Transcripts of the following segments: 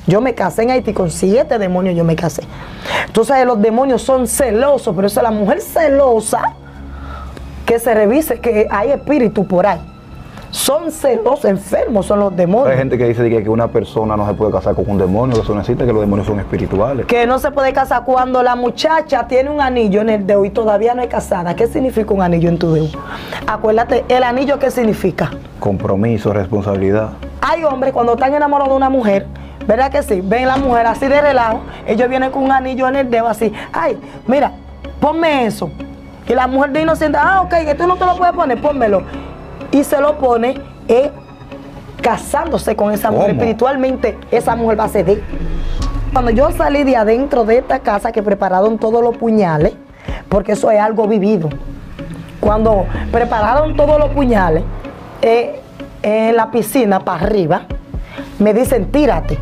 Yo me casé en Haití con 7 demonios, yo me casé. Entonces los demonios son celosos, pero eso es la mujer celosa que se revise que hay espíritu por ahí. Son celosos, enfermos son los demonios. Hay gente que dice que una persona no se puede casar con un demonio, que eso necesita, que los demonios son espirituales. Que no se puede casar cuando la muchacha tiene un anillo en el dedo y todavía no es casada. ¿Qué significa un anillo en tu dedo? Acuérdate, ¿el anillo qué significa? Compromiso, responsabilidad. Hay hombres cuando están enamorados de una mujer, ¿verdad que sí? Ven la mujer así de relajo, ellos vienen con un anillo en el dedo así. Ay, mira, ponme eso. Y la mujer de inocente, ok, que tú no te lo puedes poner, pónmelo. Y se lo pone casándose con esa mujer. Espiritualmente, esa mujer va a ceder. Cuando yo salí de adentro de esta casa que prepararon todos los puñales, porque eso es algo vivido. Cuando prepararon todos los puñales en la piscina para arriba, me dicen, tírate.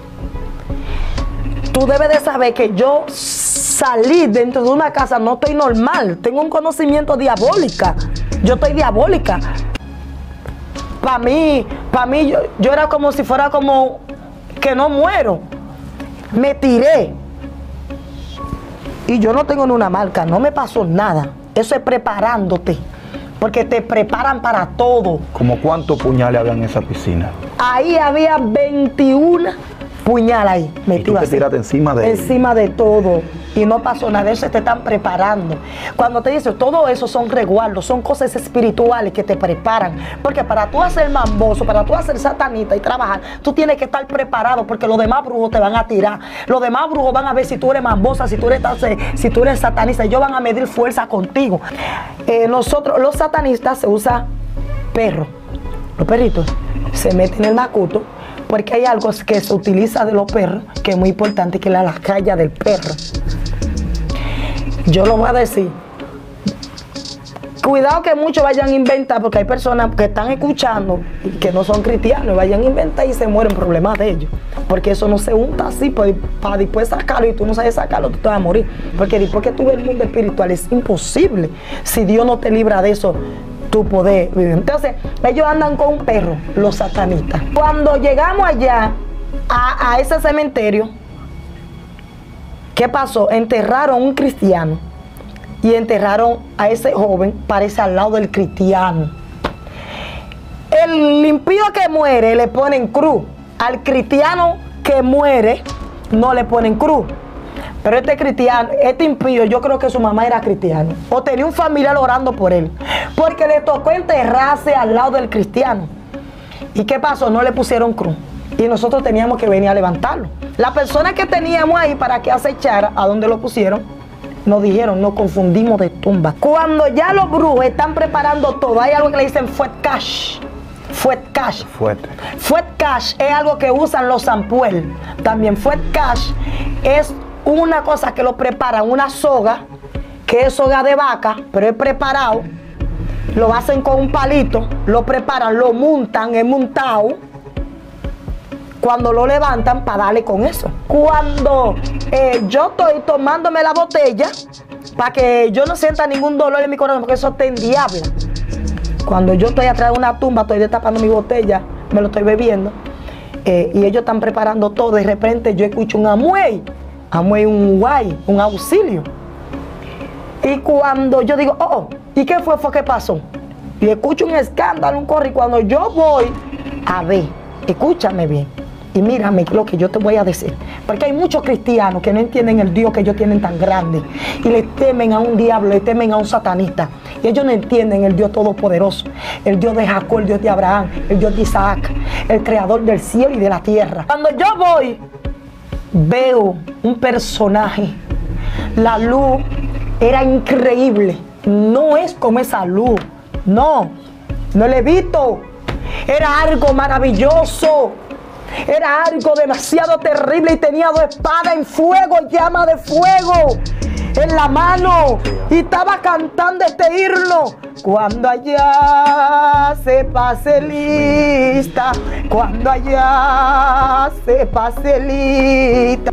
Tú debes de saber que yo salí dentro de una casa, no estoy normal, tengo un conocimiento diabólica. Yo estoy diabólica. Para mí yo era como si fuera como que no muero. Me tiré. Y yo no tengo ni una marca, no me pasó nada. Eso es preparándote. Porque te preparan para todo. ¿Cómo cuántos puñales había en esa piscina? Ahí había 21 puñales ahí. ¿Y tú te tiraste encima de ellos? Encima de todo. Y no pasó nada, eso te están preparando. Cuando te dicen, todo eso son resguardos, son cosas espirituales que te preparan. Porque para tú hacer mamboso, para tú hacer satanita y trabajar, tú tienes que estar preparado, porque los demás brujos te van a tirar. Los demás brujos van a ver si tú eres mambosa, si tú eres satanista. Ellos van a medir fuerza contigo. Nosotros, los satanistas, se usa perro. Los perritos se meten en el macuto, porque hay algo que se utiliza de los perros, que es muy importante, que es la calla del perro. Yo lo voy a decir. Cuidado que muchos vayan a inventar, porque hay personas que están escuchando y que no son cristianos, vayan a inventar y se mueren problemas de ellos. Porque eso no se unta así para después sacarlo, y tú no sabes sacarlo, tú te vas a morir. Porque después que tú ves el mundo espiritual es imposible. Si Dios no te libra de eso, tu poder vivir. Entonces, ellos andan con un perro, los satanistas. Cuando llegamos allá, a ese cementerio, ¿qué pasó? Enterraron a un cristiano y enterraron a ese joven, parece al lado del cristiano. El impío que muere le ponen cruz. Al cristiano que muere no le ponen cruz. Pero este cristiano, este impío, yo creo que su mamá era cristiana o tenía un familiar orando por él, porque le tocó enterrarse al lado del cristiano. ¿Y qué pasó? No le pusieron cruz y nosotros teníamos que venir a levantarlo. La persona que teníamos ahí para que acechara a donde lo pusieron, nos dijeron, nos confundimos de tumba. Cuando ya los brujos están preparando todo, hay algo que le dicen fuet cash. Fuet cash. Fuet cash es algo que usan los zampuel. También fuet cash es una cosa que lo preparan, una soga, que es soga de vaca, pero es preparado. Lo hacen con un palito, lo preparan, lo montan, es montado. Cuando lo levantan para darle con eso. Cuando yo estoy tomándome la botella, para que yo no sienta ningún dolor en mi corazón, porque eso te endiabla. Cuando yo estoy atrás de una tumba, estoy destapando mi botella, me lo estoy bebiendo, y ellos están preparando todo, de repente yo escucho un amuey, un guay, un auxilio. Y cuando yo digo, ¿y qué fue que pasó? Y escucho un escándalo, un corre, y cuando yo voy a ver, escúchame bien, y mírame lo que yo te voy a decir, porque hay muchos cristianos que no entienden el Dios que ellos tienen tan grande, y le temen a un diablo, le temen a un satanista, y ellos no entienden el Dios todopoderoso, el Dios de Jacob, el Dios de Abraham, el Dios de Isaac, el creador del cielo y de la tierra. Cuando yo voy, veo un personaje, la luz era increíble, no es como esa luz, no lo he visto, era algo maravilloso, era algo demasiado terrible, y tenía 2 espadas en fuego, llama de fuego en la mano, y estaba cantando este himno: cuando allá se pase lista, cuando allá se pase lista.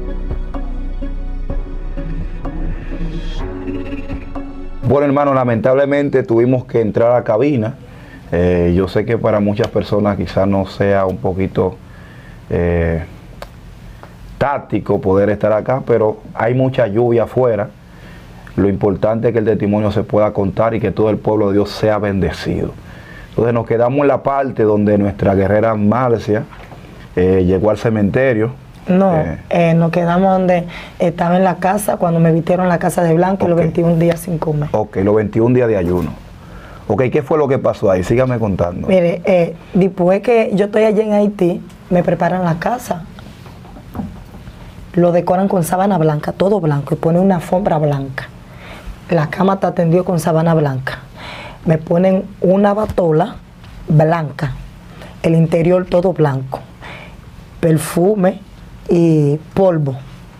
Bueno, hermano, lamentablemente tuvimos que entrar a la cabina. Yo sé que para muchas personas quizás no sea un poquito táctico poder estar acá, pero hay mucha lluvia afuera. Lo importante es que el testimonio se pueda contar y que todo el pueblo de Dios sea bendecido. Entonces nos quedamos en la parte donde nuestra guerrera Marcia llegó al cementerio. No, nos quedamos donde estaba en la casa, cuando me vistieron en la casa de blanco, y los 21 días sin comer. Ok, los 21 días de ayuno. Ok, ¿qué fue lo que pasó ahí? Sígame contando. Mire, después que yo estoy allí en Haití, me preparan la casa. Lo decoran con sábana blanca, todo blanco, y ponen una alfombra blanca. La cama está tendida con sábana blanca. Me ponen una batola blanca, el interior todo blanco, perfume y polvo.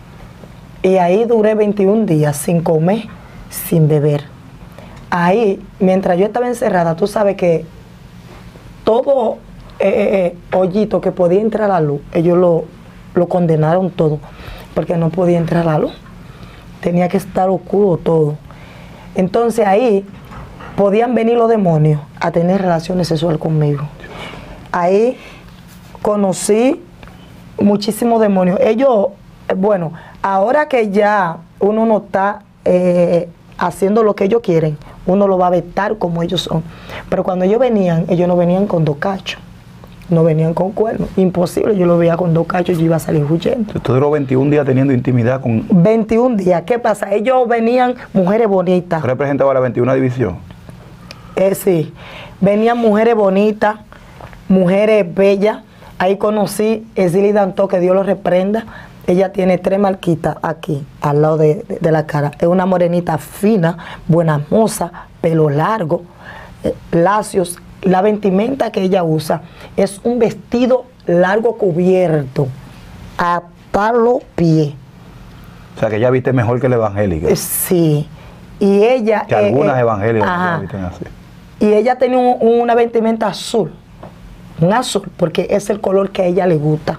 Y ahí duré 21 días sin comer, sin beber. Ahí, mientras yo estaba encerrada, tú sabes que todo hoyito que podía entrar a la luz, ellos lo condenaron todo, porque no podía entrar a la luz. Tenía que estar oscuro todo. Entonces ahí podían venir los demonios a tener relaciones sexuales conmigo. Ahí conocí muchísimos demonios. Ellos, bueno, ahora que ya uno no está haciendo lo que ellos quieren, uno lo va a vetar como ellos son. Pero cuando ellos no venían con 2 cachos, no venían con cuernos. Imposible, yo lo veía con 2 cachos y yo iba a salir huyendo. Usted duró 21 días teniendo intimidad con... 21 días, ¿qué pasa? Ellos venían mujeres bonitas. ¿Representaba la 21 división? Sí, venían mujeres bonitas, mujeres bellas. Ahí conocí a Zili Danto, que Dios lo reprenda. Ella tiene 3 marquitas aquí, al lado de la cara. Es una morenita fina, buena moza, pelo largo, lacios. La vestimenta que ella usa es un vestido largo cubierto hasta los pies. O sea, que ella viste mejor que la evangélica. Sí. Y ella... Que algunas evangélicas la visten así. Y ella tenía una vestimenta azul. Un azul, porque es el color que a ella le gusta.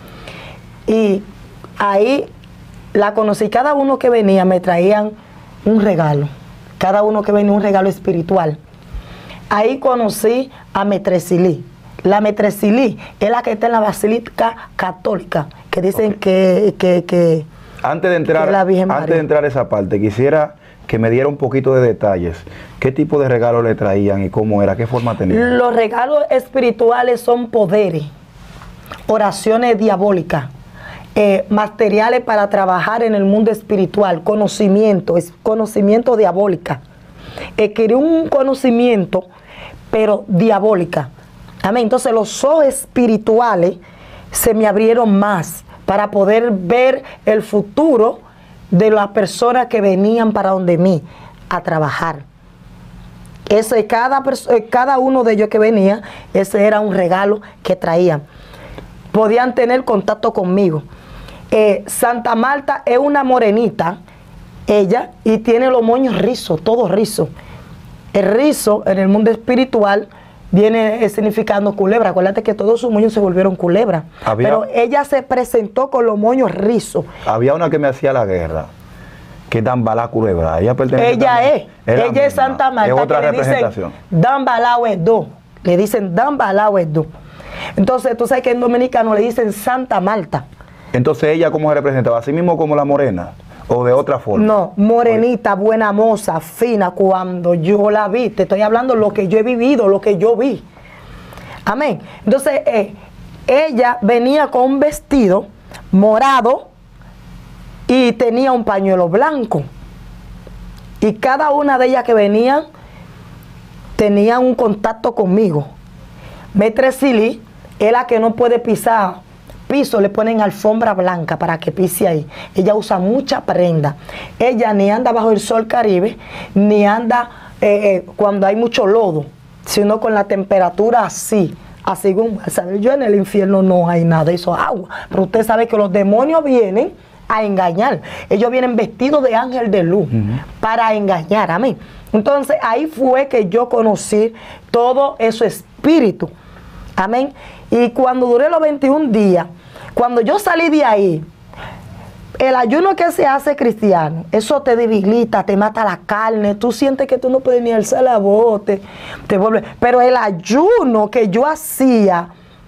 Y ahí la conocí. Cada uno que venía me traían un regalo. Cada uno que venía un regalo espiritual. Ahí conocí a Maître Zili. La Maître Zili es la que está en la Basílica Católica, que dicen que antes de entrar a esa parte, quisiera que me diera un poquito de detalles. ¿Qué tipo de regalos le traían y cómo era? ¿Qué forma tenía? Los regalos espirituales son poderes, oraciones diabólicas, materiales para trabajar en el mundo espiritual, conocimiento, es conocimiento diabólica. Quería un conocimiento, pero diabólica. Amén. Entonces los ojos espirituales se me abrieron más para poder ver el futuro de las personas que venían para donde mí a trabajar. Cada uno de ellos que venía, ese era un regalo que traían. Podían tener contacto conmigo. Santa Marta es una morenita, ella, y tiene los moños rizos, todo rizo. El rizo en el mundo espiritual viene significando culebra. Acuérdate que todos sus moños se volvieron culebra. Pero ella se presentó con los moños rizos. Había una que me hacía la guerra, que es Dambalá Culebra. Ella es Santa Marta. Es otra representación. Dambalá Huedo. Le dicen Dambalá Huedo. Entonces, tú sabes que en dominicano le dicen Santa Marta. Entonces, ¿ella cómo se representaba? ¿Así mismo como la morena? ¿O de otra forma? No, morenita, buena moza, fina. Cuando yo la vi, te estoy hablando lo que yo he vivido, lo que yo vi. Amén. Entonces, ella venía con un vestido morado y tenía un pañuelo blanco. Y cada una de ellas que venían tenía un contacto conmigo. Maître Zili es la que no puede pisar piso, le ponen alfombra blanca para que pise ahí. Ella usa mucha prenda. Ella ni anda bajo el sol Caribe, ni anda cuando hay mucho lodo, sino con la temperatura así. Así como, ¿sabe? Yo en el infierno no hay nada, eso es agua. Pero usted sabe que los demonios vienen a engañar. Ellos vienen vestidos de ángel de luz para engañar. Amén. Entonces ahí fue que yo conocí todo ese espíritu. Amén. Y cuando duré los 21 días, cuando yo salí de ahí, el ayuno que se hace cristiano, eso te debilita, te mata la carne, tú sientes que tú no puedes ni alzar la voz, te vuelve. Pero el ayuno que yo hacía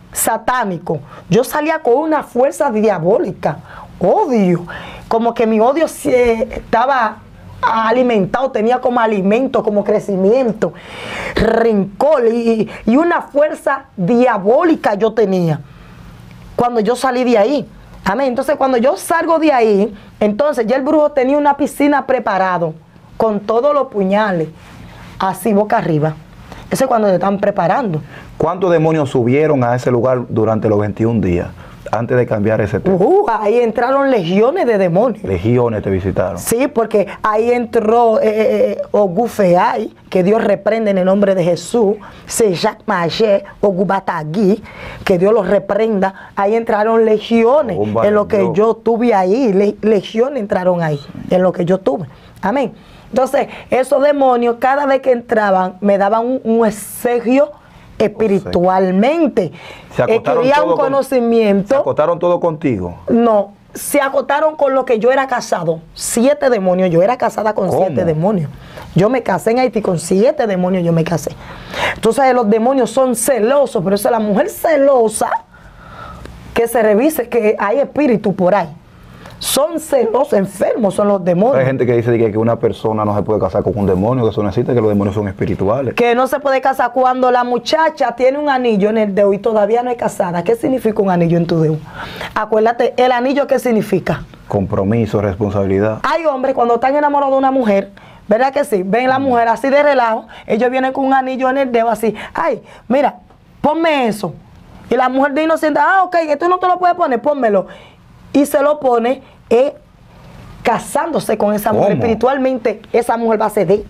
satánico, yo salía con una fuerza diabólica, odio, como que mi odio estaba alimentado, tenía como alimento, como crecimiento, rencor y una fuerza diabólica yo tenía cuando yo salí de ahí. Amén. Entonces cuando yo salgo de ahí, entonces ya el brujo tenía una piscina preparado con todos los puñales, así boca arriba. Eso es cuando te están preparando. ¿Cuántos demonios subieron a ese lugar durante los 21 días? Antes de cambiar ese tema. Ahí entraron legiones de demonios. Legiones te visitaron. Sí, porque ahí entró Ogufeay, que Dios reprende en el nombre de Jesús. Sejak Maché, Ogubatagui, que Dios los reprenda. Ahí entraron legiones en lo que yo tuve ahí. Legiones entraron ahí, en lo que yo tuve. Amén. Entonces, esos demonios, cada vez que entraban, me daban un exegio espiritualmente. Quería un conocimiento. ¿Se acotaron todo contigo? No, se acotaron con lo que yo era casado. 7 demonios, yo era casada con 7 demonios. Yo me casé en Haití con 7 demonios, yo me casé. Entonces los demonios son celosos, pero eso es la mujer celosa que se revise que hay espíritu por ahí. Son celosos, enfermos son los demonios. Hay gente que dice que una persona no se puede casar con un demonio, que eso necesita, que los demonios son espirituales. Que no se puede casar cuando la muchacha tiene un anillo en el dedo y todavía no es casada. ¿Qué significa un anillo en tu dedo? Acuérdate, ¿el anillo qué significa? Compromiso, responsabilidad. Hay hombres cuando están enamorados de una mujer, ¿verdad que sí? Ven la mujer así de relajo, ellos vienen con un anillo en el dedo así. Ay, mira, ponme eso. Y la mujer de inocente, ok, esto no te lo puedes poner, pónmelo. Y se lo pone casándose con esa mujer. Espiritualmente, esa mujer va a ceder.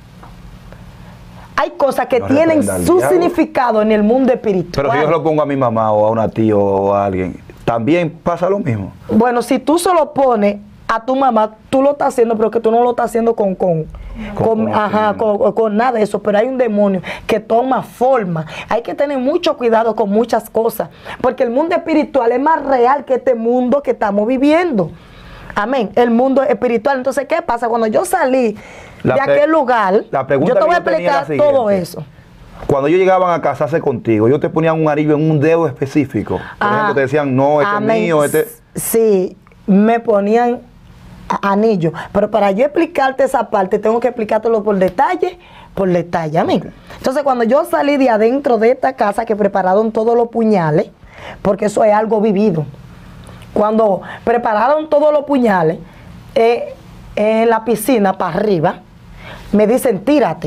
Hay cosas que tienen su significado en el mundo espiritual. Pero si yo lo pongo a mi mamá o a una tía o a alguien, ¿también pasa lo mismo? Bueno, si tú se lo pones a tu mamá, tú lo estás haciendo, pero que tú no lo estás haciendo con nada de eso. Pero hay un demonio que toma forma. Hay que tener mucho cuidado con muchas cosas, porque el mundo espiritual es más real que este mundo que estamos viviendo. Amén. El mundo espiritual. Entonces, ¿qué pasa? Cuando yo salí de aquel lugar, yo te voy a explicar todo eso. Cuando ellos llegaban a casarse contigo, ellos te ponían un anillo en un dedo específico. Por ejemplo, te decían, no, este es mío, este... Sí, me ponían anillo, pero para yo explicarte esa parte tengo que explicártelo por detalle, amén. Entonces cuando yo salí de adentro de esta casa que prepararon todos los puñales, porque eso es algo vivido, cuando prepararon todos los puñales en la piscina para arriba, me dicen tírate.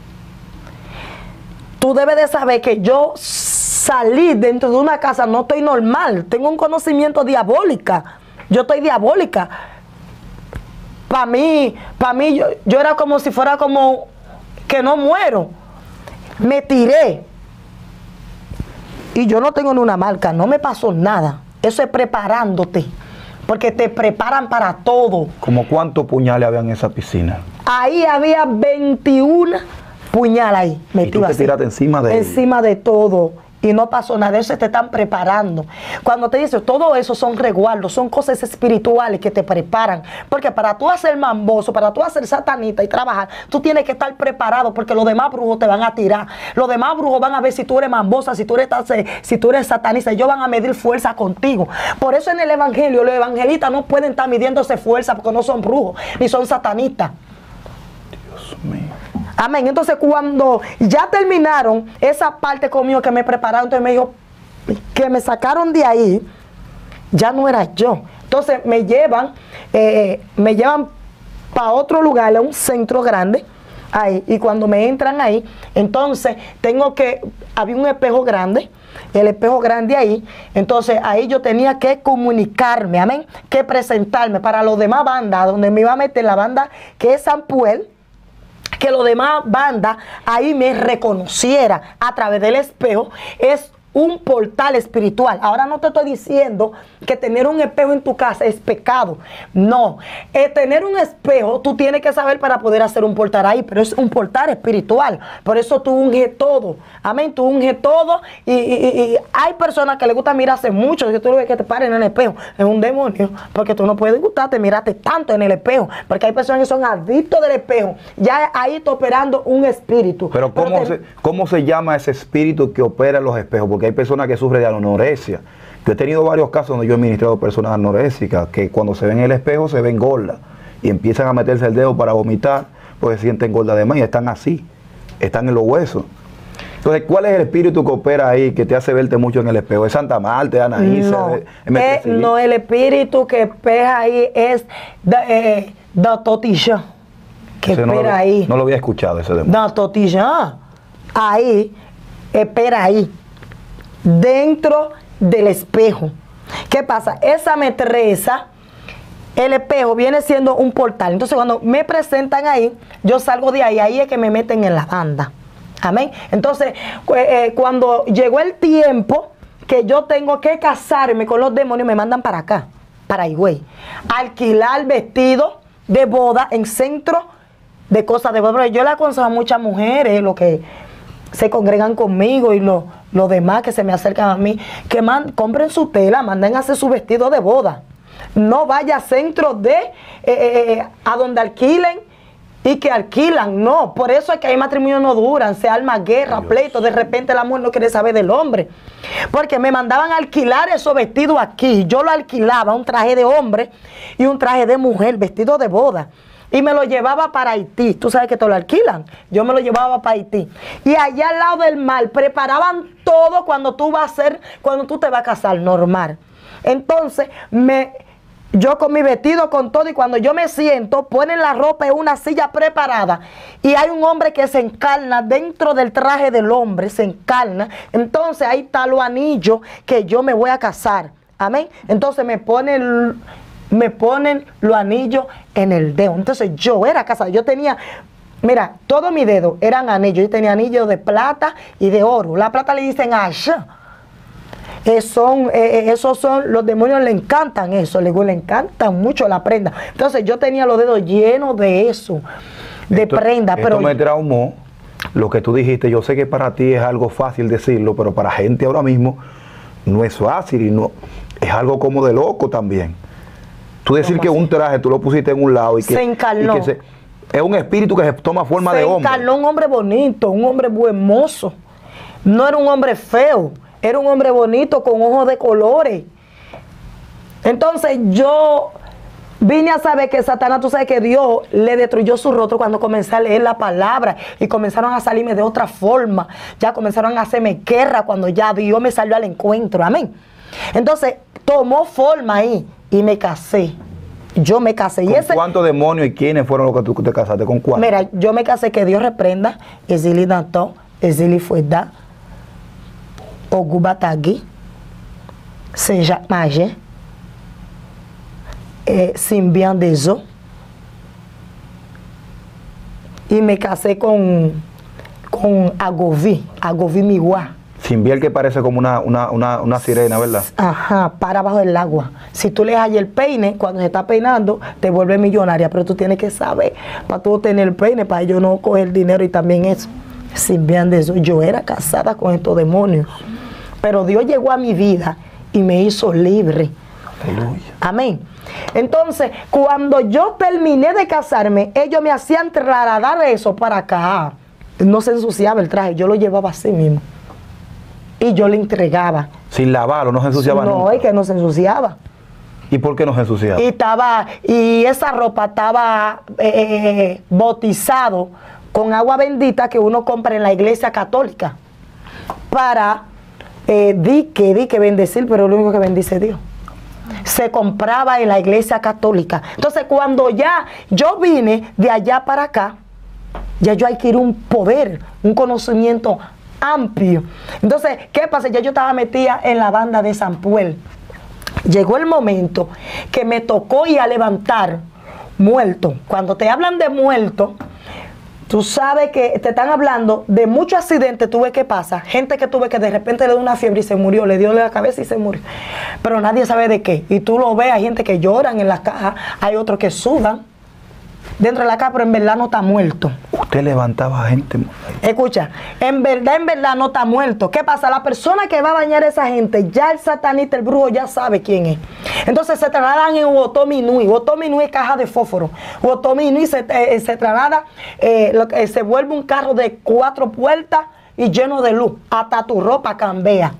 Tú debes de saber que yo salí dentro de una casa, no estoy normal, tengo un conocimiento diabólica, yo estoy diabólica. Para mí yo era como si fuera como que no muero. Me tiré. Y yo no tengo ni una marca, no me pasó nada. Eso es preparándote. Porque te preparan para todo. ¿Cómo cuántos puñales había en esa piscina? Ahí había 21 puñales ahí. ¿Y tú te tiraste encima de ellos? Encima de todo. Y no pasó nada, eso te están preparando. Cuando te dicen, todo eso son resguardos, son cosas espirituales que te preparan. Porque para tú hacer mamboso, para tú hacer satanita y trabajar, tú tienes que estar preparado, porque los demás brujos te van a tirar. Los demás brujos van a ver si tú eres mambosa, si tú eres satanista, ellos van a medir fuerza contigo. Por eso en el evangelio, los evangelistas no pueden estar midiéndose fuerza, porque no son brujos, ni son satanistas. Dios mío. Amén. Entonces cuando ya terminaron esa parte conmigo que me prepararon, entonces me dijo que me sacaron de ahí, ya no era yo. Entonces me llevan para otro lugar, a un centro grande, ahí, y cuando me entran ahí, entonces había un espejo grande, el espejo grande ahí, entonces ahí yo tenía que comunicarme, amén, que presentarme para los demás bandas, donde me iba a meter la banda que es Sampuel, que los demás bandas ahí me reconociera a través del espejo. Es un portal espiritual. Ahora no te estoy diciendo que tener un espejo en tu casa es pecado. No. Tener un espejo, tú tienes que saber para poder hacer un portal ahí, pero es un portal espiritual. Por eso tú unges todo. Amén. Tú unges todo y hay personas que les gusta mirarse mucho. Que tú lo ves que te paren en el espejo. Es un demonio. Porque tú no puedes gustarte mirarte tanto en el espejo. Porque hay personas que son adictos del espejo. Ya ahí está operando un espíritu. Pero ¿cómo se llama ese espíritu que opera en los espejos? Porque porque hay personas que sufren de anorexia. Yo he tenido varios casos donde yo he ministrado personas anoréxicas que cuando se ven en el espejo se ven gordas y empiezan a meterse el dedo para vomitar porque se sienten gordas de más y están así, están en los huesos. Entonces, ¿cuál es el espíritu que opera ahí, que te hace verte mucho en el espejo? ¿Es Santa Marta, es Anaísa? No, el espíritu que opera ahí es de Totilla, que opera ahí. No lo había escuchado ese demonio. De Totilla, ahí, espera ahí, dentro del espejo. ¿Qué pasa? Esa metresa, el espejo viene siendo un portal. Entonces, cuando me presentan ahí, yo salgo de ahí, ahí es que me meten en la banda. Amén. Entonces, cuando llegó el tiempo que yo tengo que casarme con los demonios, me mandan para acá, para Higüey, alquilar vestido de boda en centro de cosas de boda. Yo le aconsejo a muchas mujeres, lo que se congregan conmigo y los demás que se me acercan a mí, que compren su tela, manden a hacer su vestido de boda. No vaya a centros a donde alquilen y que alquilan, no. Por eso es que hay matrimonios no duran, se arma guerra, pleito, de repente la mujer no quiere saber del hombre. Porque me mandaban a alquilar esos vestidos aquí, yo lo alquilaba, un traje de hombre y un traje de mujer, vestido de boda. Y me lo llevaba para Haití, tú sabes que te lo alquilan, yo me lo llevaba para Haití. Y allá al lado del mar, preparaban todo cuando tú te vas a casar, normal. Entonces, yo con mi vestido, con todo, y cuando yo me siento, ponen la ropa en una silla preparada y hay un hombre que se encarna dentro del traje del hombre, se encarna. Entonces ahí está los anillos que yo me voy a casar. Amén. Entonces me ponen los anillos en el dedo. Entonces yo era casada, yo tenía, mira, todos mis dedos eran anillos. Yo tenía anillos de plata y de oro. La plata le dicen asha. Esos son, los demonios le encantan eso, le encantan mucho la prenda. Entonces yo tenía los dedos llenos de eso, de prenda. Esto me traumó, lo que tú dijiste. Yo sé que para ti es algo fácil decirlo, pero para gente ahora mismo no es fácil y no, es algo como de loco también. Tú decir que un traje tú lo pusiste en un lado y que se encarnó. Es un espíritu que se toma forma de hombre. Se encarnó un hombre bonito, un hombre hermoso. No era un hombre feo. Era un hombre bonito con ojos de colores. Entonces yo vine a saber que Satanás, tú sabes que Dios le destruyó su rostro cuando comencé a leer la palabra y comenzaron a salirme de otra forma. Ya comenzaron a hacerme guerra cuando ya Dios me salió al encuentro. Amén. Entonces tomó forma ahí y me casé. Yo me casé. ¿Con cuántos demonios y quiénes fueron los que tú te casaste? ¿Con cuántos? Mira, yo me casé, que Dios reprenda. Ezili Danton, Ezili Fueda, Ogubatagui, Saint-Jacques Magé, Symbian Deso, y me casé con Agovi Miwa. Symbian, que parece como una sirena, ¿verdad? Ajá, para abajo del agua. Si tú le hallas el peine, cuando se está peinando, te vuelve millonaria, pero tú tienes que saber, para tú tener el peine, para yo no coger dinero y también eso. Symbian Deso, yo era casada con estos demonios. Pero Dios llegó a mi vida y me hizo libre. Aleluya. Amén. Entonces, cuando yo terminé de casarme, ellos me hacían trasladar eso para acá. No se ensuciaba el traje, yo lo llevaba así mismo. Y yo le entregaba. Sin lavarlo, no se ensuciaba nunca. No, es que no se ensuciaba. ¿Y por qué no se ensuciaba? Y esa ropa estaba bautizado con agua bendita que uno compra en la iglesia católica para... di que bendecir, pero lo único que bendice Dios. Se compraba en la iglesia católica. Entonces, cuando ya yo vine de allá para acá, ya yo adquirí un poder, un conocimiento amplio. Entonces, ¿qué pasa? Ya yo estaba metida en la banda de San Puel. Llegó el momento que me tocó ir a levantar muerto. Cuando te hablan de muerto, tú sabes que te están hablando de muchos accidentes, tú ves qué pasa. Gente que tuve que de repente le dio una fiebre y se murió, le dio la cabeza y se murió. Pero nadie sabe de qué. Y tú lo ves, hay gente que lloran en la caja, hay otros que sudan dentro de la caja, pero en verdad no está muerto. Usted levantaba gente. Escucha, en verdad no está muerto. ¿Qué pasa? La persona que va a dañar a esa gente, ya el satanista, el brujo, ya sabe quién es. Entonces se trasladan en Wotominui. Wotominui es caja de fósforo. Wotominui se traslada, se vuelve un carro de 4 puertas y lleno de luz. Hasta tu ropa cambia.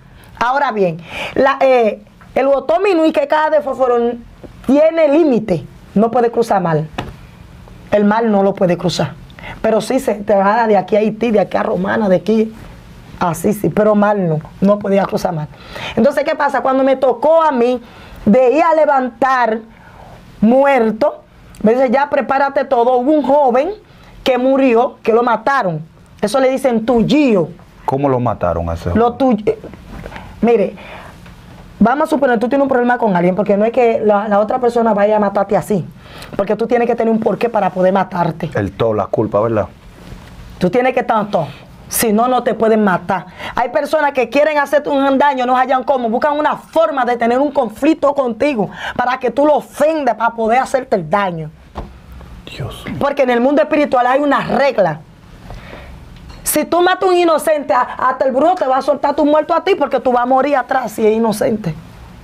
Ahora bien, el botón minui que cae de fósforo tiene límite, no puede cruzar mal. El mal no lo puede cruzar. Pero sí se te va de aquí a Haití, de aquí a Romana, de aquí, así sí, pero mal no podía cruzar mal. Entonces, ¿qué pasa? Cuando me tocó a mí de ir a levantar muerto, me dice, ya prepárate todo. Hubo un joven que murió, que lo mataron. Eso le dicen tuyío. ¿Cómo lo mataron a ese joven? Lo tuyo. Mire, vamos a suponer, tú tienes un problema con alguien, porque no es que la otra persona vaya a matarte así. Porque tú tienes que tener un porqué para poder matarte. La culpa, ¿verdad? Tú tienes que tanto. Si no, no te pueden matar. Hay personas que quieren hacerte un daño, no hallan cómo. Buscan una forma de tener un conflicto contigo para que tú lo ofendas para poder hacerte el daño. Dios. Porque en el mundo espiritual hay una regla. Si tú matas a un inocente, hasta el brujo te va a soltar tu muerto a ti porque tú vas a morir atrás si es inocente.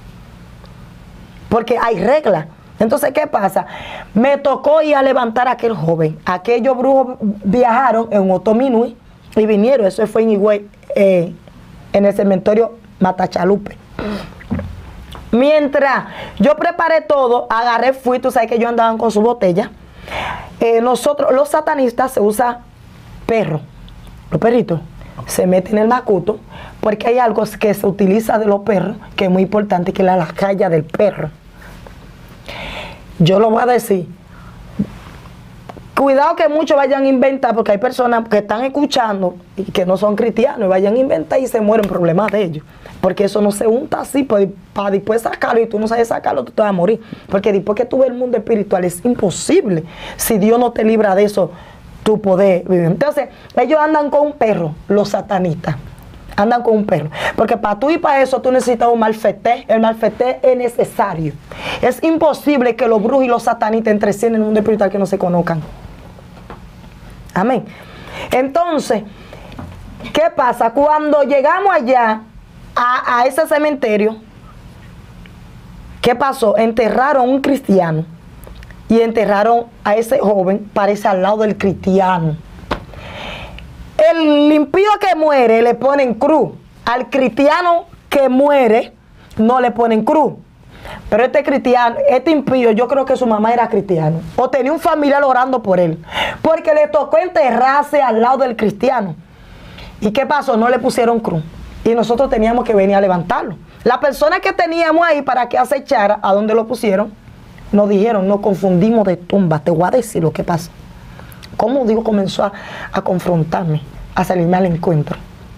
Porque hay reglas. Entonces, ¿qué pasa? Me tocó ir a levantar a aquel joven. Aquellos brujos viajaron en un otominui y vinieron. Eso fue en Higüey, en el cementerio Matachalupe. Mientras yo preparé todo, agarré, fui, tú sabes que ellos andaban con su botella. Nosotros, los satanistas, se usa perro. Los perritos se meten en el macuto porque hay algo que se utiliza de los perros que es muy importante, que es la calla del perro. Yo lo voy a decir. Cuidado que muchos vayan a inventar, porque hay personas que están escuchando y que no son cristianos y vayan a inventar y se mueren problemas de ellos. Porque eso no se unta así para después sacarlo, y tú no sabes sacarlo, tú te vas a morir. Porque después que tú ves el mundo espiritual es imposible, si Dios no te libra de eso, tu poder vivir. Entonces, ellos andan con un perro, los satanistas. Andan con un perro. Porque para tú y para eso tú necesitas un malfeté. El malfeté es necesario. Es imposible que los brujos y los satanistas entre sí en el mundo espiritual que no se conozcan. Amén. Entonces, ¿qué pasa? Cuando llegamos allá a ese cementerio, ¿qué pasó? Enterraron a un cristiano y enterraron a ese joven, parece al lado del cristiano. El impío que muere le ponen cruz. Al cristiano que muere no le ponen cruz. Pero este cristiano, este impío, yo creo que su mamá era cristiano. O tenía un familiar orando por él. Porque le tocó enterrarse al lado del cristiano. ¿Y qué pasó? No le pusieron cruz. Y nosotros teníamos que venir a levantarlo. La persona que teníamos ahí para que acechara a donde lo pusieron, nos dijeron, nos confundimos de tumba. Te voy a decir lo que pasó. Cómo Dios comenzó a confrontarme, a salirme al encuentro.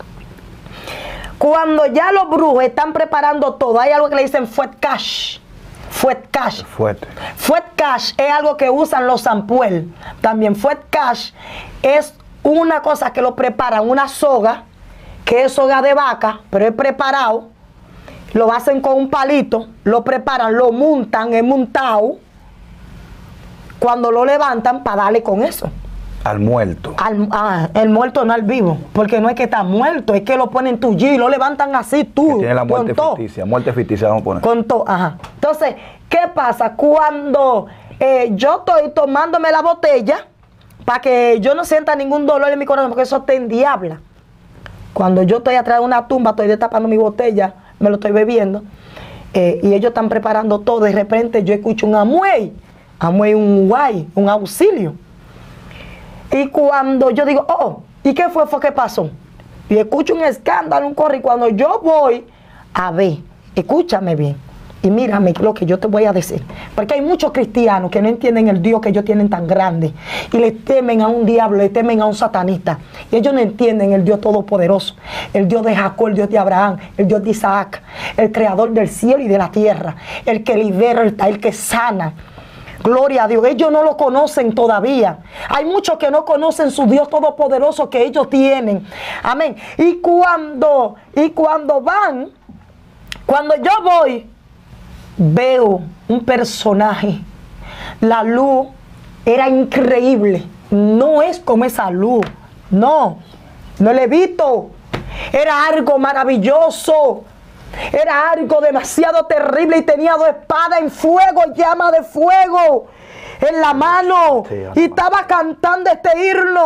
Cuando ya los brujos están preparando todo, hay algo que le dicen fuet cash. Fuet cash. Fuet cash es algo que usan los zampuel. También fuet cash es una cosa que lo preparan, una soga, que es soga de vaca, pero es preparado. Lo hacen con un palito, lo preparan, lo montan, es montado. Cuando lo levantan, para darle con eso. Al muerto. El muerto no al vivo, porque no es que está muerto, es que lo ponen tuyo y lo levantan así tú. Que tiene la muerte ficticia, muerte ficticia vamos a poner. Con todo, ajá. Entonces, ¿qué pasa? Cuando yo estoy tomándome la botella, para que yo no sienta ningún dolor en mi corazón, porque eso te endiabla. Cuando yo estoy atrás de una tumba, estoy destapando mi botella, me lo estoy bebiendo, y ellos están preparando todo, de repente yo escucho un amuey, un guay, un auxilio. Y cuando yo digo, oh, ¿y qué fue que pasó? Y escucho un escándalo, un corre. Y cuando yo voy a ver, escúchame bien, y mírame lo que yo te voy a decir. Porque hay muchos cristianos que no entienden el Dios que ellos tienen tan grande. Y le temen a un diablo, le temen a un satanista. Y ellos no entienden el Dios todopoderoso. El Dios de Jacob, el Dios de Abraham, el Dios de Isaac. El creador del cielo y de la tierra. El que libera, el que sana. Gloria a Dios, ellos no lo conocen todavía. Hay muchos que no conocen su Dios todopoderoso que ellos tienen. Amén. Y cuando van, cuando yo voy, veo un personaje. La luz era increíble. No es como esa luz. No lo he visto. Era algo maravilloso. Era algo demasiado terrible y tenía 2 espadas en fuego, llama de fuego en la mano. Y estaba cantando este himno.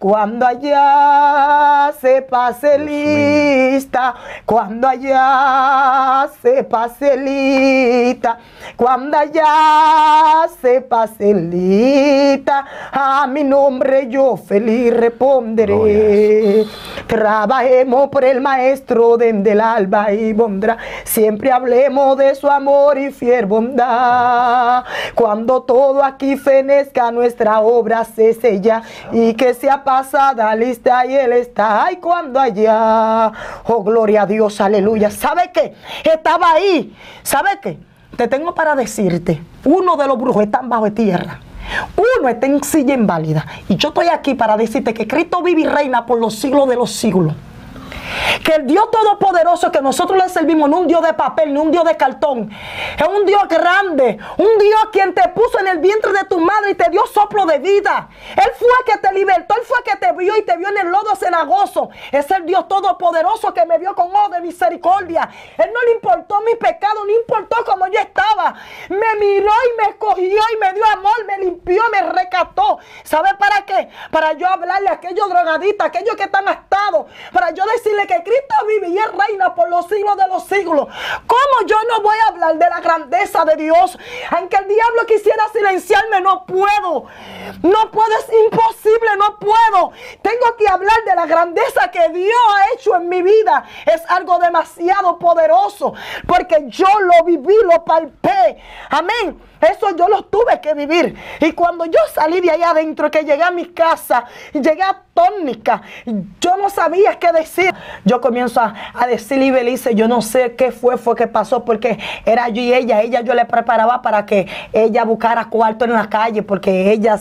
Cuando allá se pase lista, cuando allá se pase lista, cuando allá se pase lista, a mi nombre yo feliz responderé. Trabajemos por el maestro desde el alba y bondad, siempre hablemos de su amor y fiel bondad. Cuando todo aquí fenezca, nuestra obra se sella y que sea pasada lista y él está. Ay, cuando allá, oh gloria a Dios, aleluya. ¿Sabe qué? Estaba ahí. ¿Sabe qué? Te tengo para decirte, uno de los brujos está bajo tierra, uno está en silla inválida, y yo estoy aquí para decirte que Cristo vive y reina por los siglos de los siglos. Que el Dios todopoderoso que nosotros le servimos no es un Dios de papel, ni un Dios de cartón. Es un Dios grande, un Dios quien te puso en el vientre de tu madre y te dio soplo de vida. Él fue que te libertó, Él fue que te vio y te vio en el lodo cenagoso. Es el Dios todopoderoso que me vio con ojo de misericordia. Él no le importó mi pecado, no importó cómo yo estaba. Me miró y me escogió y me dio amor, me limpió, me rescató. ¿Sabe para qué? Para yo hablarle a aquellos drogadistas, a aquellos que están gastados, para yo decirle que Cristo vive y Él reina por los siglos de los siglos. ¿Cómo yo no voy a hablar de la grandeza de Dios? Aunque el diablo quisiera silenciarme, no puedo. No puedo, es imposible, no puedo. Tengo que hablar de la grandeza que Dios ha hecho en mi vida. Es algo demasiado poderoso, porque yo lo viví, lo palpé. Amén. Eso yo lo tuve que vivir. Y cuando yo salí de allá adentro, que llegué a mi casa, llegué atónica, yo no sabía qué decir. Yo comienzo a decirle, y Belice, yo no sé qué fue que pasó, porque era yo y ella yo le preparaba para que ella buscara cuarto en la calle, porque ella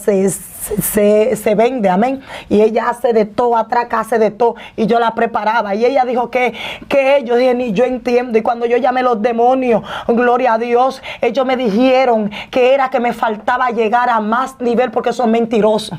se vende, amén, y ella hace de todo, atraca, hace de todo, y yo la preparaba, y ella dijo que yo dije, ni yo entiendo. Y cuando yo llamé a los demonios, gloria a Dios, ellos me dijeron que era que me faltaba llegar a más nivel, porque son mentirosos.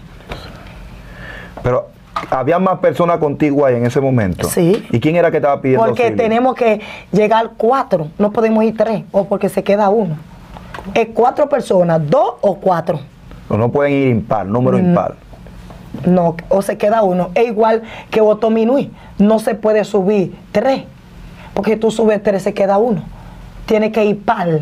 Pero había más personas contigo ahí en ese momento. Sí. ¿Y quién era que estaba pidiendo Porque auxilio? tenemos que llegar 4, no podemos ir 3, o porque se queda uno. Es 4 personas, 2 o 4. No pueden ir impar, número impar. No, o se queda uno. Es igual que Otominui. No se puede subir 3, porque tú subes 3, se queda uno. Tiene que ir par,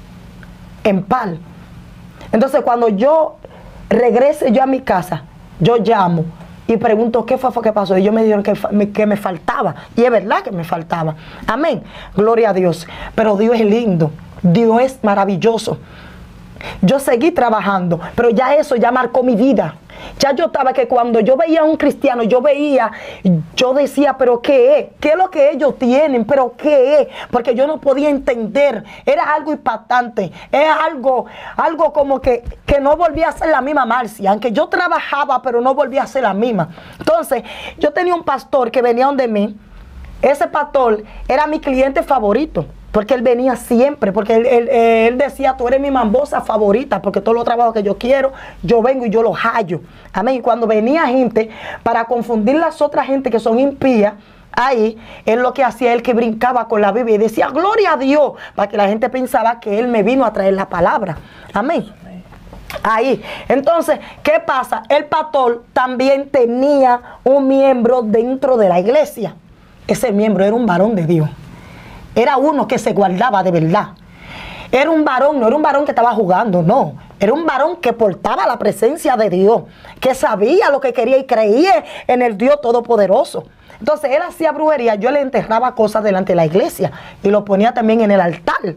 en par. Entonces cuando yo regrese yo a mi casa, yo llamo y pregunto qué fue que pasó. Y ellos me dijeron que me faltaba. Y es verdad que me faltaba. Amén. Gloria a Dios. Pero Dios es lindo. Dios es maravilloso. Yo seguí trabajando, pero ya eso ya marcó mi vida. Ya yo estaba que cuando yo veía a un cristiano, yo decía, pero ¿qué es? ¿Qué es lo que ellos tienen? ¿Pero qué es? Porque yo no podía entender. Era algo impactante. Era algo como que no volvía a ser la misma Marcia. Aunque yo trabajaba, pero no volvía a ser la misma. Entonces, yo tenía un pastor que venía donde mí. Ese pastor era mi cliente favorito, porque él venía siempre, porque él decía, tú eres mi mambosa favorita, porque todos los trabajos que yo quiero, yo vengo y yo los hallo. Amén. Y cuando venía gente, para confundir las otras gente que son impías, ahí, él lo que hacía, él que brincaba con la Biblia y decía, gloria a Dios, para que la gente pensaba que él me vino a traer la palabra. Amén. Ahí. Entonces, ¿qué pasa? El pastor también tenía un miembro dentro de la iglesia. Ese miembro era un varón de Dios. Era uno que se guardaba de verdad. Era un varón, no era un varón que estaba jugando, no. Era un varón que portaba la presencia de Dios, que sabía lo que quería y creía en el Dios Todopoderoso. Entonces él hacía brujería, yo le enterraba cosas delante de la iglesia y lo ponía también en el altar.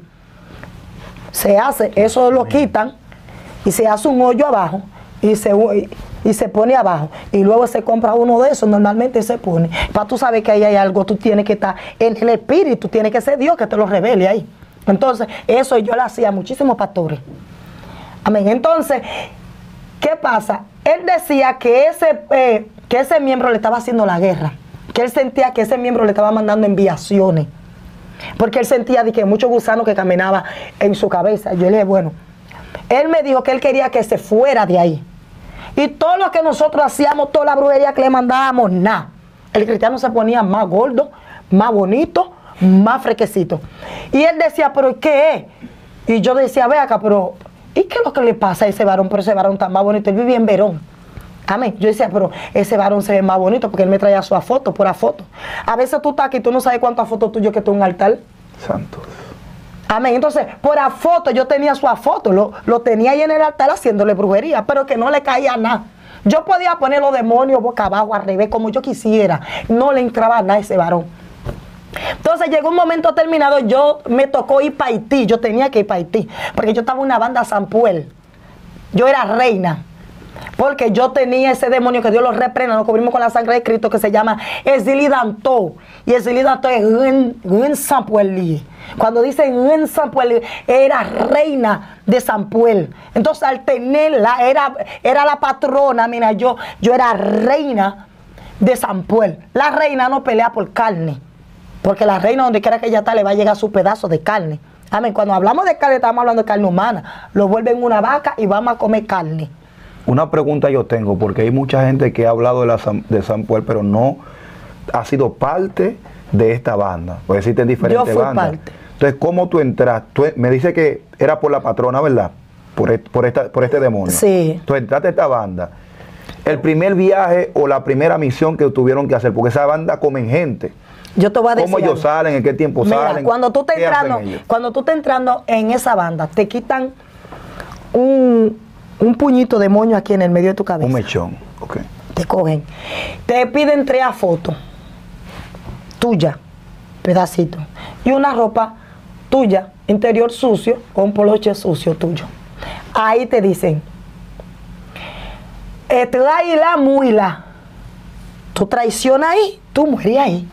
Se hace, eso lo quitan y se hace un hoyo abajo y se pone abajo, y luego se compra uno de esos, normalmente se pone. Para tú saber que ahí hay algo, tú tienes que estar en el espíritu, tiene que ser Dios que te lo revele ahí. Entonces, eso yo lo hacía a muchísimos pastores. Amén. Entonces, ¿qué pasa? Él decía que ese miembro le estaba haciendo la guerra, que él sentía que ese miembro le estaba mandando enviaciones, porque él sentía de que muchos gusanos que caminaban en su cabeza. Yo le dije, bueno, él me dijo que él quería que se fuera de ahí. Y todo lo que nosotros hacíamos, toda la brujería que le mandábamos, nada. El cristiano se ponía más gordo, más bonito, más fresquecito. Y él decía, ¿pero qué es? Y yo decía, ve acá, pero ¿y qué es lo que le pasa a ese varón? Pero ese varón tan más bonito, él vivía en Verón. Amén. Yo decía, pero ese varón se ve más bonito porque él me traía su foto, pura foto. A veces tú estás aquí y tú no sabes cuántas fotos tuyas que tú en un altar. Santo. Amén. Entonces, por la foto, yo tenía su foto, lo tenía ahí en el altar haciéndole brujería, pero que no le caía nada. Yo podía poner los demonios boca abajo, al revés, como yo quisiera. No le entraba nada a ese varón. Entonces llegó un momento determinado, me tocó ir para Haití, yo tenía que ir para Haití, porque yo estaba en una banda Sampuel. Yo era reina, porque yo tenía ese demonio que Dios lo reprenda, nos cubrimos con la sangre de Cristo, que se llama Ezilidanto. Y Ezilidanto es en Sampuel. Cuando dicen en Sampuel, era reina de Sampuel. Entonces al tenerla, era la patrona, mira, yo era reina de Sampuel. La reina no pelea por carne, porque la reina, donde quiera que ella está, le va a llegar su pedazo de carne. Amén. Cuando hablamos de carne, estamos hablando de carne humana. Lo vuelven una vaca y vamos a comer carne. Una pregunta yo tengo, porque hay mucha gente que ha hablado de Sampuel, pero no ha sido parte de esta banda. Pues existen diferentes bandas. Parte. Entonces, ¿cómo tú entraste? Tú me dice que era por la patrona, ¿verdad? Por este demonio. Sí. Tú entraste a esta banda. El primer viaje o la primera misión que tuvieron que hacer, porque esa banda comen gente. Yo te voy a decir. ¿Cómo ellos salen? ¿En qué tiempo salen? Cuando tú estás entrando en esa banda, te quitan un puñito de moño aquí en el medio de tu cabeza. Un mechón, ok. Te cogen. Te piden 3 fotos tuya, pedacito, y una ropa tuya, interior sucio, o un poloche sucio tuyo. Ahí te dicen, trae la muila. Tú traicionas ahí, tú mueres ahí.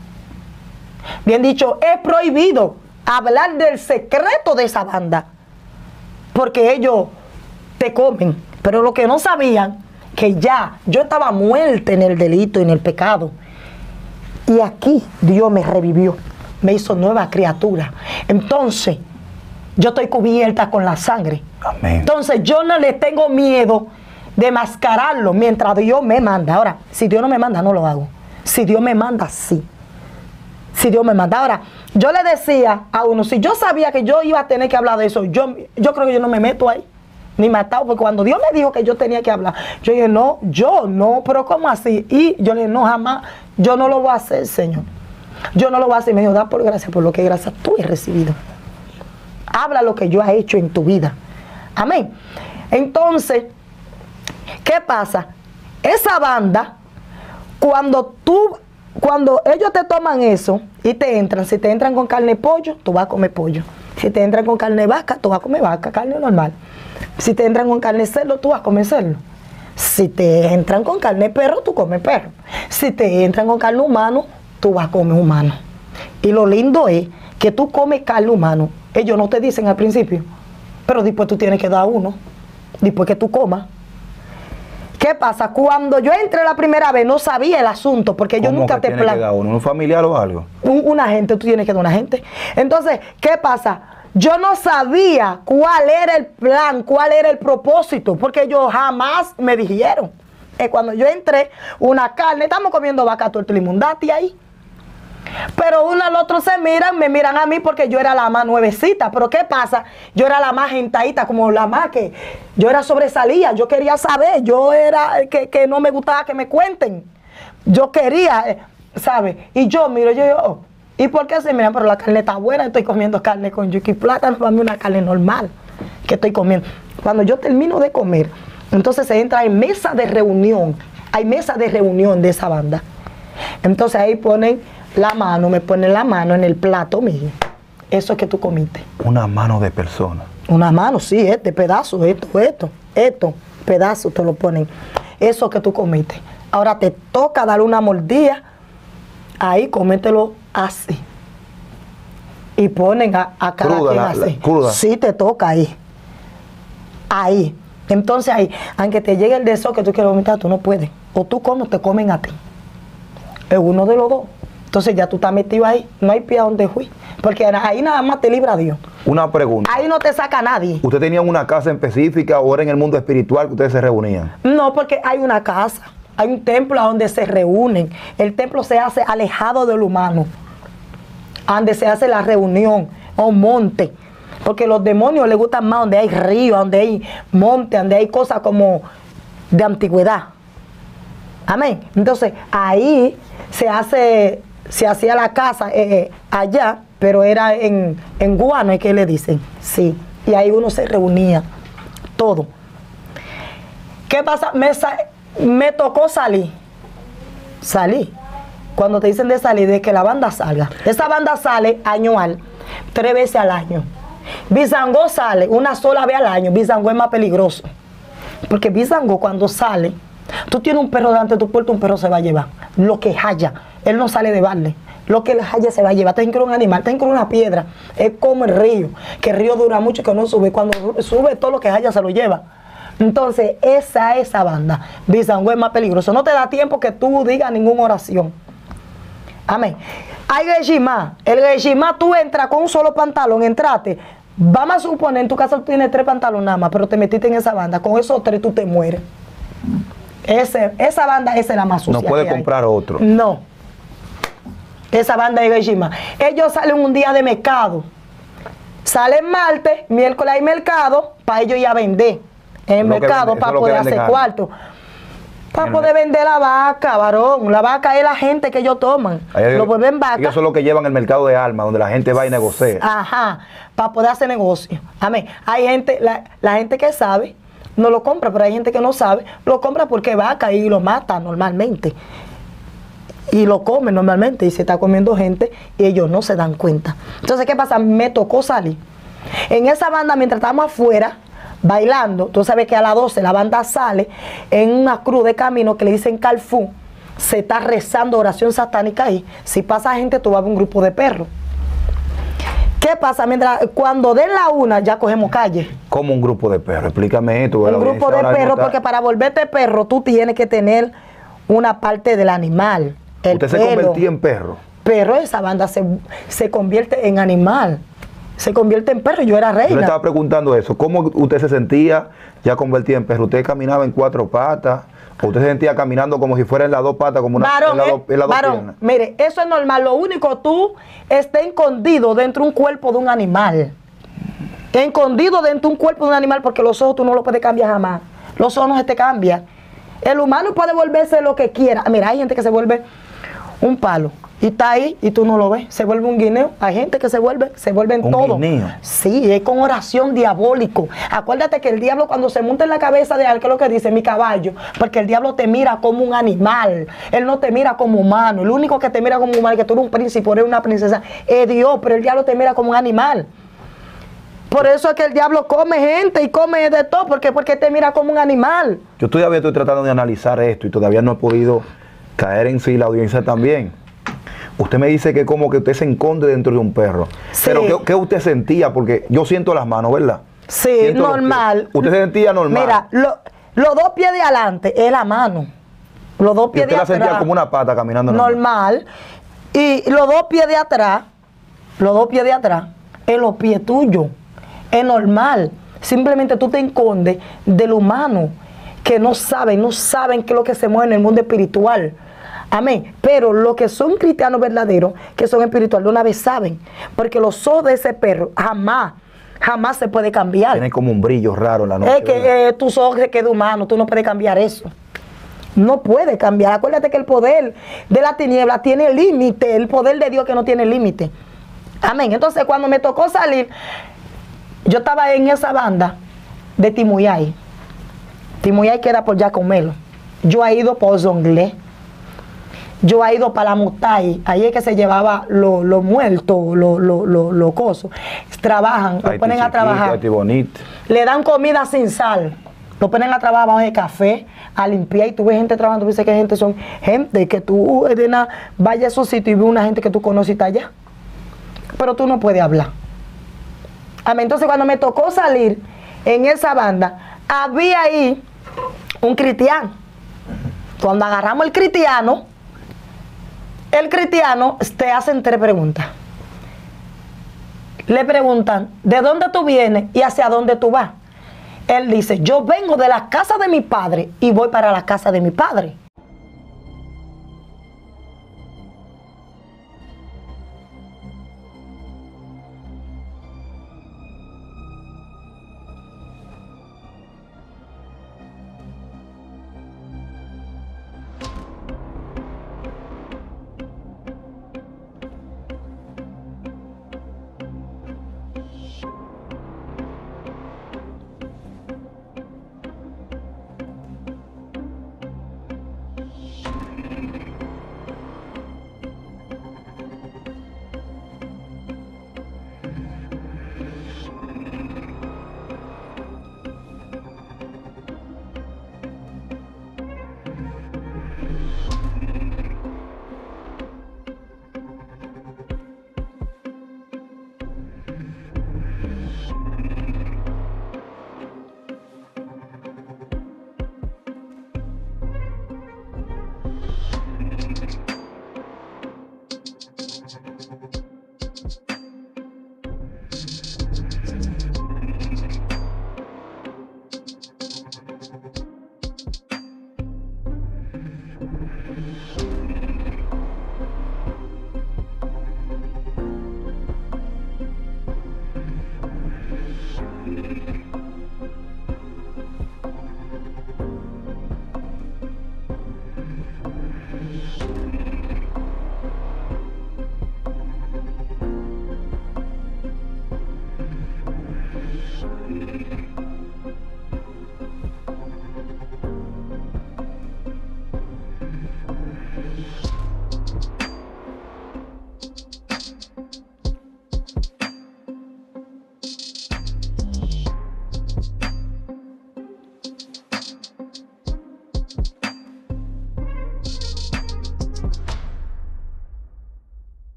Bien dicho, es prohibido hablar del secreto de esa banda, porque ellos te comen. Pero lo que no sabían, que ya yo estaba muerta en el delito y en el pecado, y aquí Dios me revivió, me hizo nueva criatura. Entonces yo estoy cubierta con la sangre. Amén. Entonces yo no le tengo miedo de mascararlo mientras Dios me manda. Ahora, si Dios no me manda, no lo hago. Si Dios me manda, sí. Si Dios me manda. Ahora, yo le decía a uno, si yo sabía que yo iba a tener que hablar de eso, yo creo que yo no me meto ahí, ni matado, porque cuando Dios me dijo que yo tenía que hablar, yo dije, no, yo no, pero ¿cómo así? Y yo le dije, no, jamás, yo no lo voy a hacer, Señor. Yo no lo voy a hacer. Y me dijo, da por gracia, por lo que gracias tú has recibido. Habla lo que yo he hecho en tu vida. Amén. Entonces, ¿qué pasa? Esa banda, cuando ellos te toman eso y te entran, si te entran con carne de pollo, tú vas a comer pollo. Si te entran con carne de vaca, tú vas a comer vaca, carne normal. Si te entran con carne de cerdo, tú vas a comer cerdo. Si te entran con carne de perro, tú comes perro. Si te entran con carne humano, tú vas a comer humano. Y lo lindo es que tú comes carne humano. Ellos no te dicen al principio, pero después tú tienes que dar uno, después que tú comas. ¿Qué pasa? Cuando yo entré la primera vez no sabía el asunto, porque yo nunca te planteo. ¿Un familiar o algo? Un agente, tú tienes que dar un agente. Entonces, ¿qué pasa? Yo no sabía cuál era el plan, cuál era el propósito, porque ellos jamás me dijeron. Cuando yo entré, una carne, estamos comiendo vaca, torta y limundati ahí. Pero uno al otro me miran a mí porque yo era la más nuevecita. Pero ¿qué pasa? Yo era la más gentadita, como la más que yo era sobresalía. Yo quería saber, yo era que no me gustaba que me cuenten. Yo quería, ¿sabes? Y yo miro, yo, ¿y por qué se miran? Pero la carne está buena, estoy comiendo carne con yuca y plátano, para mí una carne normal que estoy comiendo. Cuando yo termino de comer, entonces se entra en mesa de reunión. Hay mesa de reunión de esa banda. Entonces ahí ponen la mano, me ponen la mano en el plato mío. Eso es que tú comiste. Una mano de persona. Una mano, sí, pedazo, esto, pedazo te lo ponen. Eso que tú comiste. Ahora te toca darle una mordida, ahí comételo así. Y ponen a cada quien así. Cruda. Sí, te toca ahí. Ahí. Entonces ahí, aunque te llegue el deseo que tú quieres vomitar, tú no puedes. O tú comes o te comen a ti. Es uno de los dos. Entonces ya tú estás metido ahí, no hay pie a donde fui. Porque ahí nada más te libra Dios. Una pregunta. Ahí no te saca nadie. ¿Usted tenía una casa específica o era en el mundo espiritual que ustedes se reunían? No, porque hay una casa, hay un templo a donde se reúnen. El templo se hace alejado del humano, donde se hace la reunión, a un monte. Porque los demonios les gustan más donde hay río, donde hay monte, donde hay cosas como de antigüedad. Amén. Entonces, ahí se hacía la casa allá, pero era en Guano, ¿es que le dicen? Sí. Y ahí uno se reunía, todo. ¿Qué pasa? Me tocó salir. Salí. Cuando te dicen de salir, de que la banda salga. Esa banda sale anual, 3 veces al año. Bizangó sale una sola vez al año. Bizangó es más peligroso. Porque Bizangó cuando sale, tú tienes un perro delante de tu puerta, un perro se va a llevar. Lo que haya, él no sale de barle. Lo que él haya se va a llevar. Ten que un animal, ten que una piedra. Es como el río, que el río dura mucho que no sube. Cuando sube todo lo que haya se lo lleva. Entonces, esa banda, Bizangó es más peligroso. No te da tiempo que tú digas ninguna oración. Amén. Hay regimá. El regimá, tú entras con un solo pantalón, entraste. Vamos a suponer, en tu casa tú tienes 3 pantalones nada más, pero te metiste en esa banda. Con esos 3 tú te mueres. Esa banda, esa es la más sucia. No puede comprar otro. No. Esa banda de regimá. Ellos salen un día de mercado. Salen martes, miércoles hay mercado, para ellos ir a vender. En el mercado, para poder hacer cuarto. Para poder vender la vaca, varón. La vaca es la gente que ellos toman. Lo vuelven vaca. Eso es lo que llevan el mercado de almas, donde la gente va y negocia. Ajá, para poder hacer negocio. Amén. Hay gente, la gente que sabe, no lo compra, pero hay gente que no sabe, lo compra porque es vaca y lo mata normalmente. Y lo come normalmente y se está comiendo gente y ellos no se dan cuenta. Entonces, ¿qué pasa? Me tocó salir. En esa banda, mientras estábamos afuera, bailando, tú sabes que a las 12 la banda sale en una cruz de camino que le dicen Calfú, se está rezando oración satánica ahí. Si pasa gente, tú vas a ver un grupo de perros. ¿Qué pasa? Cuando den la 1 ya cogemos calle. ¿Cómo un grupo de perros? Explícame esto. Un grupo de perros, porque para volverte perro tú tienes que tener una parte del animal. ¿Usted se convertía en perro? Pero esa banda se convierte en animal. Se convierte en perro. Yo era reina. Yo le estaba preguntando eso. ¿Cómo usted se sentía ya convertida en perro? ¿Usted caminaba en 4 patas? ¿O usted se sentía caminando como si fuera en las 2 patas, como una varón, en las 2 piernas? Mire, eso es normal. Lo único, tú estés escondido dentro de un cuerpo de un animal. Escondido dentro de un cuerpo de un animal, porque los ojos tú no los puedes cambiar jamás. Los ojos no se te cambian. El humano puede volverse lo que quiera. Mira, hay gente que se vuelve un palo y está ahí y tú no lo ves. Se vuelve un guineo. Hay gente que se vuelven todo. Guineo. Sí, es con oración diabólico. Acuérdate que el diablo cuando se monta en la cabeza de alguien, ¿qué es lo que dice? Mi caballo. Porque el diablo te mira como un animal. Él no te mira como humano. El único que te mira como humano, que tú eres un príncipe, eres una princesa, es Dios. Pero el diablo te mira como un animal. Por eso es que el diablo come gente y come de todo. Porque te mira como un animal. Yo todavía estoy tratando de analizar esto y todavía no he podido caer en sí, la audiencia también. Usted me dice que como que usted se esconde dentro de un perro. Sí. Pero ¿qué usted sentía? Porque yo siento las manos, ¿verdad? Sí, siento normal. ¿Usted se sentía normal? Mira, los 2 pies de adelante es la mano. Los 2 pies de atrás. ¿Usted la sentía como una pata caminando normal? Y los 2 pies de atrás, es los pies tuyos. Es normal. Simplemente tú te escondes del humano que no saben qué es lo que se mueve en el mundo espiritual. Amén. Pero los que son cristianos verdaderos, que son espirituales, de una vez saben. Porque los ojos de ese perro jamás se puede cambiar. Tiene como un brillo raro en la noche. Es que tus ojos se quedan humanos, tú no puedes cambiar eso. No puede cambiar. Acuérdate que el poder de la tiniebla tiene límite. El poder de Dios que no tiene límite. Amén. Entonces cuando me tocó salir, yo estaba en esa banda de Timuyay. Timuyay queda por Yacomelo. Yo he ido por Zonglé. Yo he ido para la Mutay. Ahí es que se llevaba los muertos, los cosos. Trabajan, lo ponen a trabajar. Le dan comida sin sal. Lo ponen a trabajar bajo el café, a limpiar. Y tú ves gente trabajando. Tú dices que gente son gente que tú, Edena, vaya a esos sitios y ves una gente que tú conoces y está allá. Pero tú no puedes hablar. Amén. Entonces cuando me tocó salir en esa banda, había ahí un cristiano. Cuando agarramos el cristiano te hacen 3 preguntas. Le preguntan, ¿de dónde tú vienes y hacia dónde tú vas? Él dice, yo vengo de la casa de mi padre y voy para la casa de mi padre.